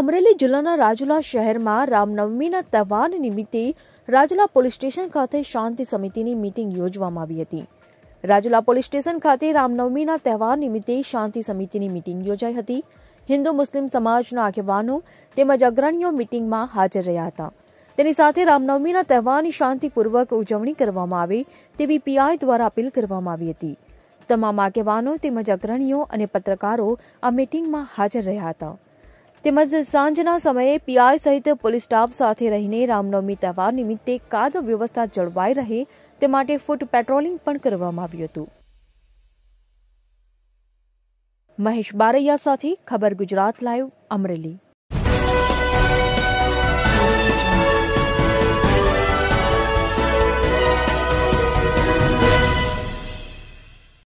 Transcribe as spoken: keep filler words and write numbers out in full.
અમરેલી જિલ્લાના રાજુલા શહેરમાં રામનવમીના તહેવાર નિમિત્તે રાજુલા પોલીસ સ્ટેશન ખાતે શાંતિ સમિતિની મીટિંગ યોજવામાં આવી હતી। રાજુલા પોલીસ સ્ટેશન ખાતે રામનવમીના તહેવાર નિમિત્તે શાંતિ સમિતિની મીટિંગ યોજાઈ હતી। હિન્દુ મુસ્લિમ સમાજના આગેવાનો તેમજ અગ્રણીઓ મીટિંગમાં હાજર રહ્યા હતા। તેની સાથે રામનવમીના તહેવારની શાંતિપૂર્વક ઉજવણી કરવામાં આવે તેવી પીઆઈ દ્વારા અપીલ કરવામાં આવી હતી। તમામ આગેવાનો તેમજ અગ્રણીઓ અને પત્રકારો આ મીટિંગમાં હાજર રહ્યા હતા। તેમજ સાંજના સમયે પીઆઈ સહિત પોલીસ સ્ટાફ સાથે રહીને રામનવમી તહેવાર નિમિત્તે કાયદો વ્યવસ્થા જળવાઈ રહે તે માટે ફૂટ પેટ્રોલિંગ પણ કરવામાં આવ્યું હતું। મહેશ બારૈયા સાથે ખબર ગુજરાત લાઈવ, અમરેલી।